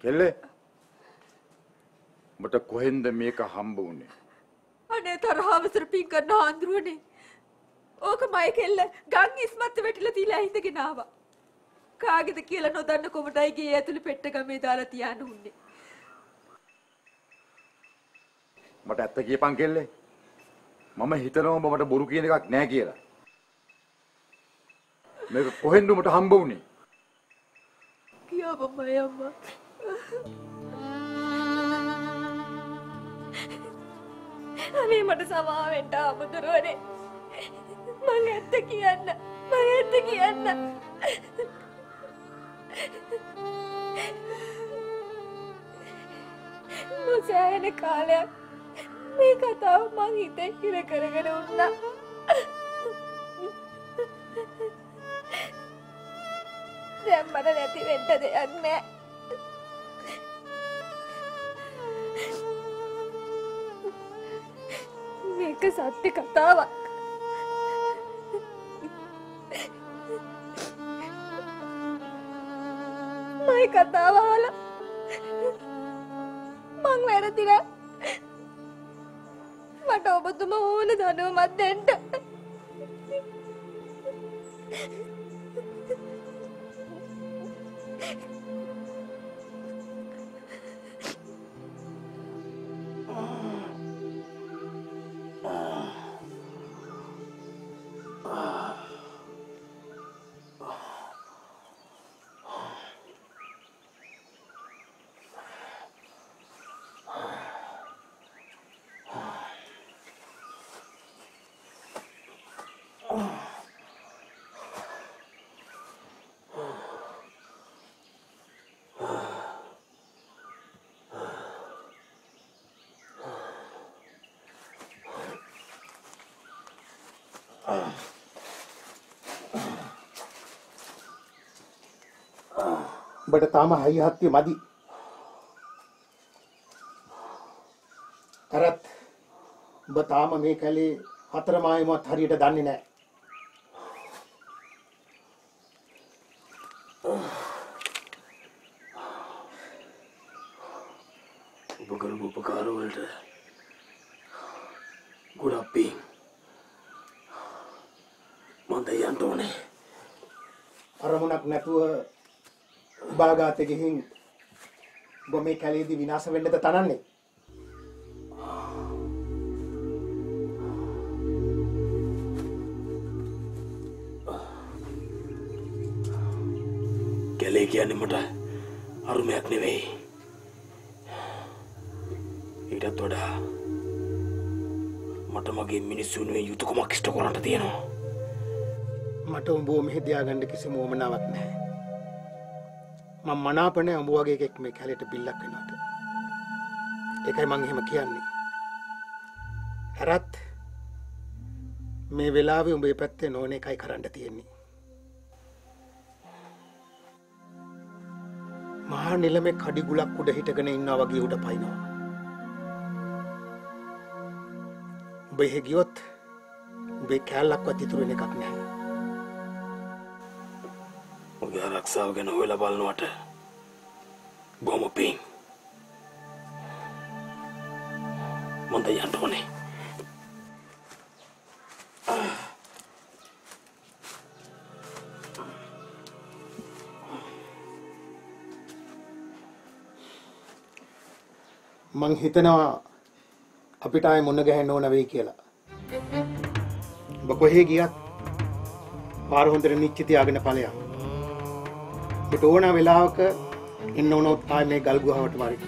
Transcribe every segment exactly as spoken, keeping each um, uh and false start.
කෙල්ලේ මට කොහෙන්ද මේක හම්බ වුනේ? අනේ තරහවසර පින් කරන ආන්දරුවනේ. ඕක මයි කෙල්ල ගම් ඉස්මත් වෙටිලා තියලා හිටගෙන ආවා. කාගේද කියලා නොදන්න කොමටයි ගේ ඇතුලේ පෙට්ටගමේ දාලා තියාන උන්නේ. මට ඇත්ත කියපන් කෙල්ලේ. මම හිතනවා ඔබ මට බොරු කියන එකක් නෑ කියලා. මේක කොහෙන්ද මට හම්බ වුනේ? කියාපන් මයි අම්මා. අනේ මට සමා වෙන්න ආමුදුරනේ. මං ඇත්ත කියන්න. මං ඇත්ත කියන්න. මොසෑහෙන කාලයක් මේ කතාව මං හිතේ හිර කරගෙන උන්නා. දැන් මට නැති වෙන්න දෙයක් නෑ. මේක සත්‍ය කතාවක්. මයි කතාව අහලා මං වැරදිලා මට ඔබතුම ඕන දඬුවමක් දෙන්න. බට තාම හයි හත්තිය මදි. කරත් ඔබ තාම මේ කැලේ හතර මායමවත් හරියට දන්නේ නැහැ. ඔබ කරපු උපකාර වලට ගොඩක් පිං. මම දැන් ඕනේ. අරමුණක් නැතුව බාගාතේ ගිහින් ඔබ මේ කැලේදී විනාශ වෙන්නද තනන්නේ? කැලේ කියන්නේ මට අරුමයක් නෙවෙයි. ඊටත් වඩා මට මගේ මිනිස්සුන්ගේ යුතුයකමක් ඉෂ්ට කරන්න තියෙනවා. මට උඹව මෙහෙ තියාගන්න කිසිම උවමනාවක් නැහැ. මම මනාප නැහැ උඹ වගේ එකෙක් මේ කැලේට බිල්ලක් වෙනවට. ඒකයි මං එහෙම කියන්නේ. හරත් මේ වෙලාවේ උඹේ පැත්තේ නෝන එකයි කරන්න තියෙන්නේ. මහා නිලමේ කඩි ගුලක් උඩ හිටගෙන ඉන්නවා වගේ උඩ පයින්නවා. උඹ එහෙ ගියොත් උඹේ කැලලක්වත් ඉතුරු වෙන එකක් නැහැ. ඔබේ ආරක්ෂාව ගැන හොයලා බලනවට බොහොම පිං. මම දැන් යන්න ඕනේ. මං හිතනවා අපිට ආයේ මොන ගහන්න ඕන වෙයි කියලා. ඔබ කොහේ ගියත් පාර හොඳට නිච්ච තියාගෙන ඵලයක්. ඔබට ඕන වෙලාවක එන්න ඕනොත් ආයේ මේ ගල් ගුහාවට වරින්.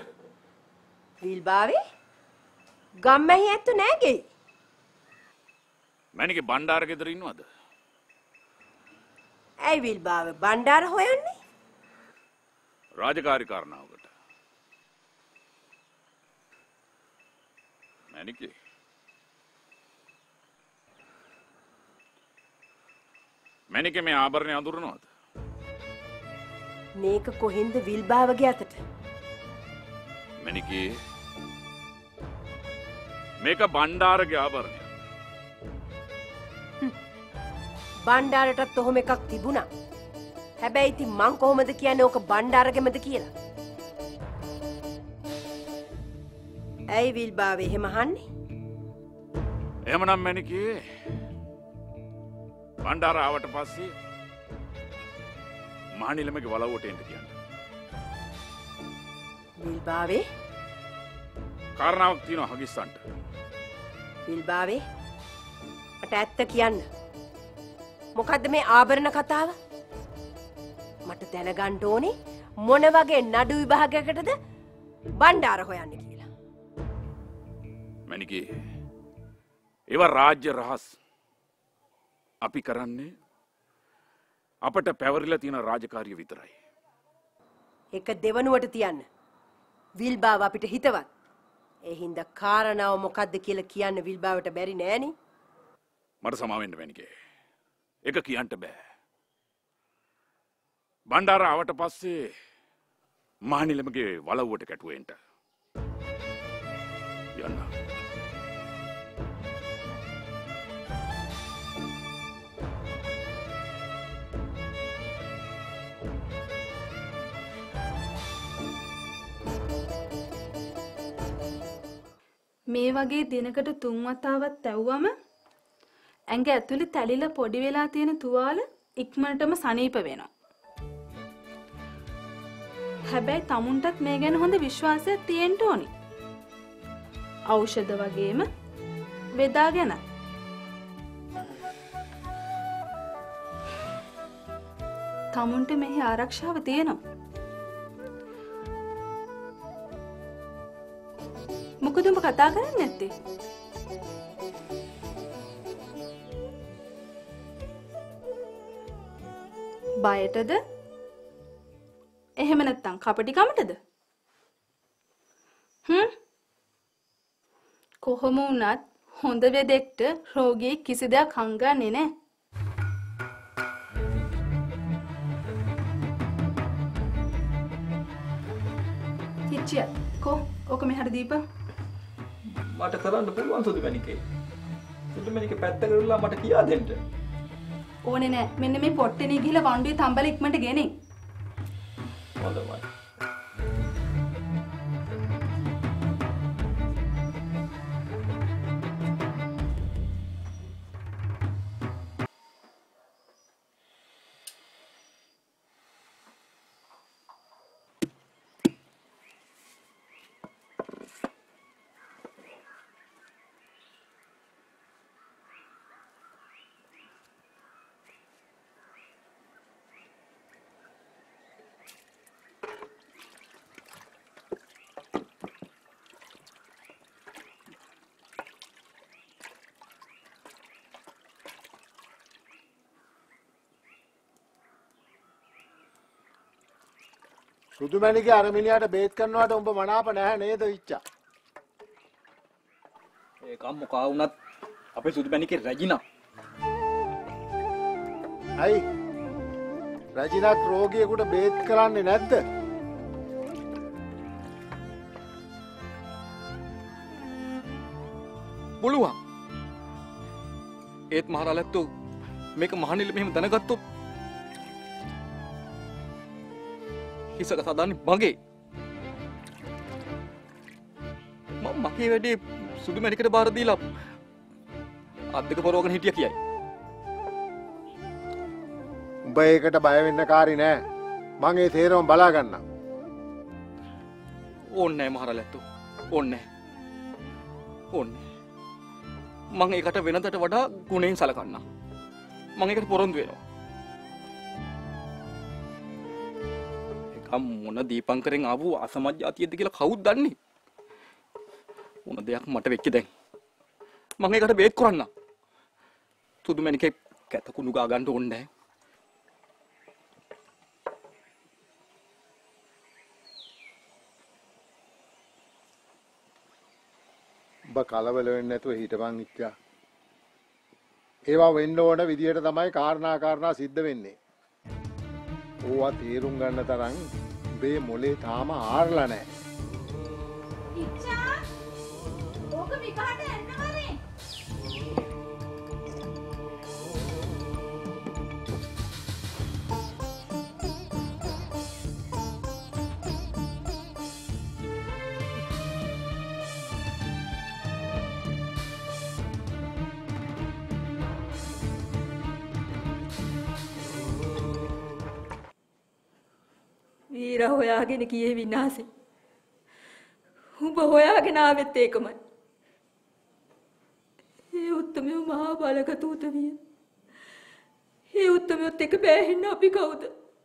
විල්බාවේ ගම්මැහි ඇත්තු නෑගේ. මැනිකේ බණ්ඩාර ගෙදර ඉන්නවද? ඇයි විල් බාවේ බණ්ඩාර හොයන්නේ? රාජකාරී කාරණාවකට. මැනිකේ මැනිකේ මේ ආභරණය අඳුරනවද? මේක කොහෙන්ද විල් බාවගේ අතට? මැනිකේ මේක බණ්ඩාරගේ ආභරණය. බණ්ඩාරටත් ඔහොම එකක් තිබුණා. හැබැයි ඉතින් මං කොහොමද කියන්නේ ඕක බණ්ඩාරගෙමද කියලා? ඇයි විල් බාවේ එහෙම අහන්නේ? එහෙමනම් මැනිකේ බණ්ඩාර ආවට පස්සේ මහනිලමගේ වලව්වට එන්න කියන්න. විල් බාවේ කාරණාවක් තියෙනවා හගිස්සන්ට. විල් බාවේ මට ඇත්ත කියන්න. මොකද්ද මේ ආභරණ කතාව? මට දැනගන්න ඕනේ මොන වගේ නඩු විභාගයකටද බණ්ඩාර හොයන්නේ කියලා. මැනිකේ ඒවා රාජ්‍ය රහස්. අපි කරන්නේ අපට පැවරිලා තියෙන රාජකාරිය විතරයි. ඒක දෙවනුවට තියන්න. විල් බාව අපිට හිතවත්. ඒ හින්දා කාරණාව මොකද්ද කියලා කියන්න විල් බාවට බැරි නෑනේ. මට සමා වෙන්න මැනිකේ. ඒක කියන්න බෑ. බණ්ඩාර ආවට පස්සේ මහනිලමගේ වලව්වට කැටුවෙන්ට යන්න. මේ වගේ දිනකට තුන් වතාවක් තැව්වම ඇඟ ඇතුලේ තැලිලා පොඩි වෙලා තියෙන තුවාල ඉක්මනටම සනීප වෙනවා. හැබැයි tamunටත් මේ ගැන හොඳ විශ්වාසයක් තියෙන්න ඕනි. ඖෂධ වගේම වේදා ගැන. tamunට මෙහි ආරක්ෂාව තියෙනවා. මොකද උඹ කතා කරන්නේ නැත්තේ? බයටද? එහෙම නැත්තම් කපටිකමටද? හ්ම්? කොහොම වුණත් හොඳ වෙදෙක්ට රෝගී කිසි දෙයක් හංගන්නේ නැහැ. කිච්චිය කො ඔක මෙහාට දීපන්. මට කරන්න පුළුවන් සුදු මැනිකේ. සුදු මැනිකේ පැත්ත කරලා මට කියා දෙන්න. ඕනේ නෑ. මෙන්න මේ පොට්ටේනේ ගිහලා වණ්ඩුවේ තම්බල ඉක්මනට ගෙනින්. හොඳයි. සුදු මැණිකේ අර මිනිහාට බේත් කරනවට උඹ මනාප නැහැ නේද විච්චා? ඒක මොකා වුණත් අපේ සුදු මැනිකේ රැජිනා. අයි රැජිනාත් රෝගියෙකුට බේත් කරන්නේ නැද්ද? පුළුවන්. ඒත් මහරලැත්තෝ මේක මහනිල මෙහෙම දැනගත්තොත් හිසක සදාන්නේ මගේ. මම මගේ වැඩේ සුදු මැණිකට බාර දීලා අත් දෙක පොරවගෙන හිටියා කියයි. උඹ ඒකට බය වෙන්න කාරි නෑ. මං ඒ තේරම බලා ගන්නම්. ඕන්නේ නෑ මහරලැත්තෝ. ඕන්නේ නෑ. ඕන්නේ. මං ඒකට වෙනදට වඩා ගුණයෙන් සලකන්නම්. මං ඒකට පොරොන්දු වෙනවා. මොන දීපංකරෙන් ආපු අසමජ්ජාතියද කියලා කවුද දන්නේ? මොන දෙයක් මට වෙච්ච දැන්. මම ඒකට බේත් කරන්න. සුදු මැණිකේ කැත කුණු ගා ගන්න ඕනේ නැහැ. ඔබ කලබල වෙන්නේ නැතුව හිටපන් ඉච්චා. ඒවා වෙන්න ඕන විදියට තමයි කාරණා කාරණා සිද්ධ වෙන්නේ. ඕවා තේරුම් ගන්න තරම් උඹේ මොලේ තාම ආරලා නැහැ. ඉච්ඡා ඕක විකාට එන්නවනේ. වීර හොයාගෙන ගියේ විනාශේ. උඹ හොයාගෙන ආවෙත් ඒකමයි. ඒ උත්තමය මහා බලගත උතවිය. ඒ උත්තමයත් එක බෑහෙන්න අපි කවුද?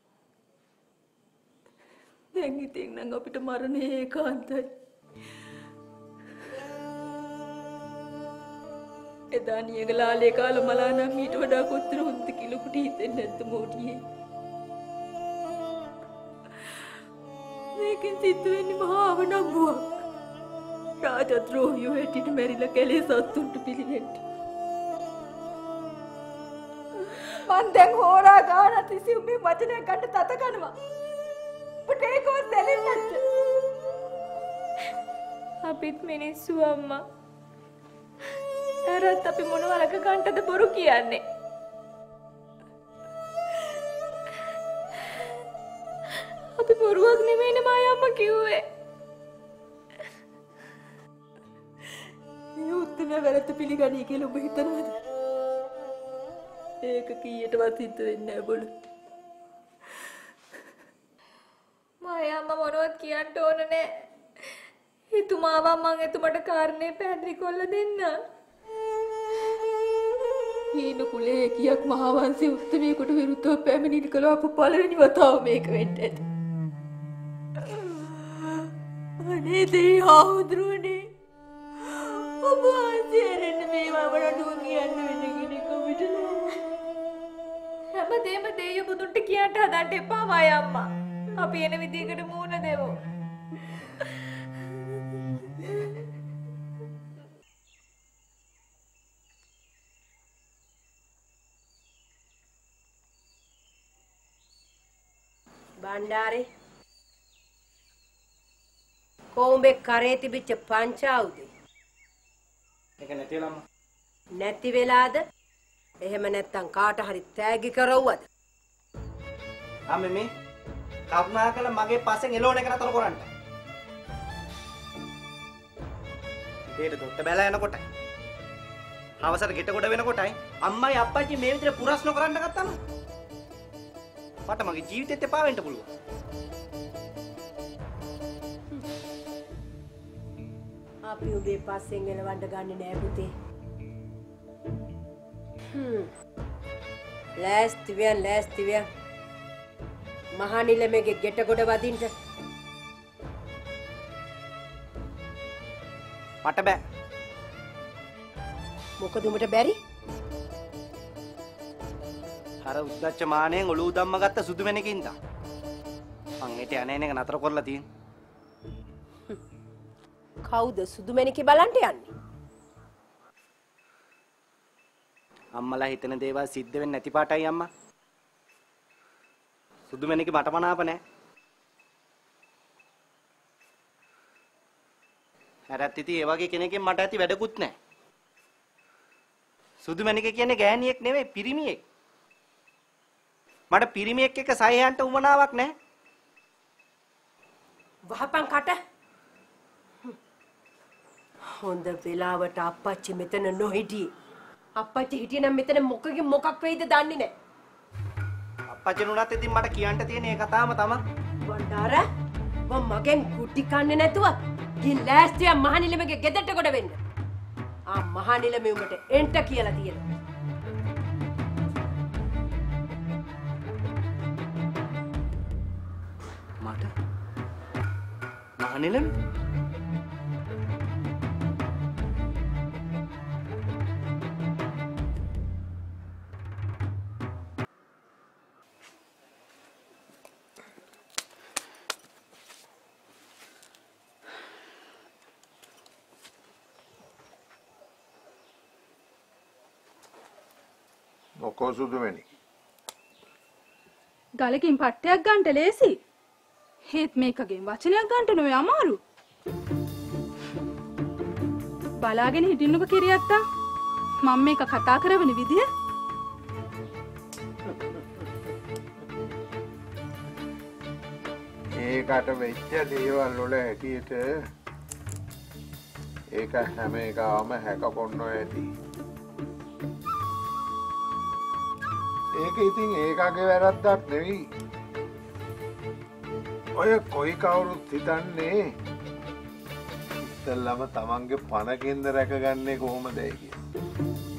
දැන් ඉතින් නම් අපිට මරණය ඒකාන්තයි. එදා නියගලාලේ කාල මලා නම් ඊට වඩා කොච්චර හොඳ කියලා කුටි හිතෙන්නේ නැද්ද මොඩියේ? මේකෙන් සිද්ධ වෙන්නේ මහා අවනම්බුවක්. රාජද්‍රෝහියෝ හැටියට මැරිලා කැලේ සත්තුන්ට පිළිවෙන්න. මං දැන් හොරා ගාන තිසියු මේ වචනයක් ගන්න තත කරනවා. ඔබට ඒකවත් දැනෙන්නේ නැද්ද? අපිත් මිනිස්සු අම්මා. තරත් අපි මොන වරක ගන්නද බොරු කියන්නේ? අපි බොරුවක් නෙමෙයිනේ මායි අම්මා කිව්වේ. මේ උත්තම වැරද්ද පිළිගනී කියලා ඔබ හිතනවද? ඒක කීයටවත් හිත වෙන්නේ නැහැ බොළු. මායි අම්මා මොනවත් කියන්න ඕන නෑ. එතුමාවා මං එතුමට කාරණේ පැහැදිලි කරලා දෙන්න. හීන කුලේ කියක් මහා වංශයේ උත්තමයෙකුට විරුද්ධව පැමිණිලි කළ අප පළවෙනි වතාව මේක වෙන්න ඇත. අනේ දෙයි හාමුදුරුවනේ. ඔබ ආසිරෙන්න මේවා වඩුව කියන්න වෙන කෙනෙක් අපිට නෑ. හැමදේම දෙයිය බුදුන්ට කියන්න හදන්න එපා මායි අම්මා. අපි එන විදිහකට මූණ දෙමු. බණ්ඩාරේ කොඹේ කරේ තිබිච්ච පංචාවුද? ඒක නැති වෙලාම නැති වෙලාද? එහෙම නැත්තම් කාට හරි තෑගි කරවුවද? අම්මේ මේ කරුණා කළ මගේ පස්සෙන් එළවණ එක නතර කරන්න. දෙයට දොට්ට බැලලා යනකොට හවසට ගෙට කොට වෙනකොටයි අම්මයි අප්පච්චි මේ විදිහට පුරස්න කරන්න ගත්තම මට මගේ ජීවිතෙත් එපා වෙන්න පුළුවන්. අපි උඹේ පස්සෙන් එලවන්න ගන්නේ නෑ පුතේ. හ්ම්. ලෑස්ති වෙන් ලෑස්ති වෙන්. මහා නිලමේගේ ගෙට ගොඩ වදින්න. මට බෑ. මොකද උඹට බැරි? අර උද්දච්ච මානෙන් ඔලුව ධම්ම ගත්ත සුදු වෙනකින්ද මං ඒට යන්නේ එක නතර කරලා තියෙන්නේ. කවුද සුදු මැණිකේ බලන්ට යන්නේ? අම්මලා හිතන දේවල් සිද්ධ වෙන්නේ නැති පාටයි අම්මා. සුදු මැණිකේ මට මනාප නැහැ. හැරත් ඉතින් ඒ වගේ කෙනෙක්ගෙන් මට ඇති වැඩකුත් නැහැ. සුදු මැණිකේ කියන්නේ ගෑණියෙක් නෙවෙයි පිරිමියෙක්. මට පිරිමියෙක් එක්ක සයයන්ට උමනාවක් නැහැ. වහපන් කට. හොඳ වෙලාවට අප්පච්චි මෙතන නොහිටියේ. අප්පච්චි හිටියනම් මෙතන මොකකින් මොකක් වෙයිද දන්නේ නැහැ. අප්පච්චි නුනත් ඉතින් මට කියන්න තියෙන ඒ කතාවම තමයි. වණ්ඩාර මම මගෙන් කුටි කන්නේ නැතුව ගින් ලෑස්තිය මහනිලමගේ ගෙදරට කොට වෙන්න. ආ මහනිලමේ උඹට එන්ට කියලා තියෙනවා. මට මහනිලම මොකෝ සුදුමැණි? ගලකින් පට්ටයක් ගන්නට ලේසි. හේත් මේකගෙන් වචනයක් ගන්නට නොවේ අමාරු. බලාගෙන හිටින්නක කිරියත්තා. මම මේක කතා කරවන විදිය. ඒකට වෙච්ච දේවල් වල හැටියට ඒක හැම එකම හැකපොන්නෝ ඇති. ඒක ඉතින් ඒකගේ වැරද්දක් නෙවෙයි. ඔය කොයි කවුරුත් හිතන්නේ ඉස්සෙල්ලාම තමන්ගේ පණ කෙන්ද රැකගන්නේ කොහොමදයි කියලා.